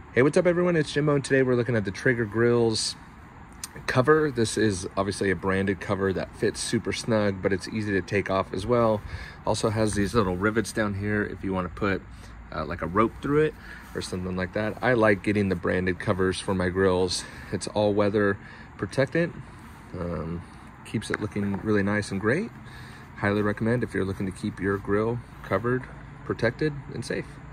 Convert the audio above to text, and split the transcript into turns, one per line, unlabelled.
Hey, what's up everyone? It's Jimbo, and today we're looking at the Traeger grills cover. This is obviously a branded cover that fits super snug, but it's easy to take off as well. Also has these little rivets down here if you want to put like a rope through it or something like that. I like getting the branded covers for my grills. It's all weather protectant, keeps it looking really nice and great. Highly recommend if you're looking to keep your grill covered, protected, and safe.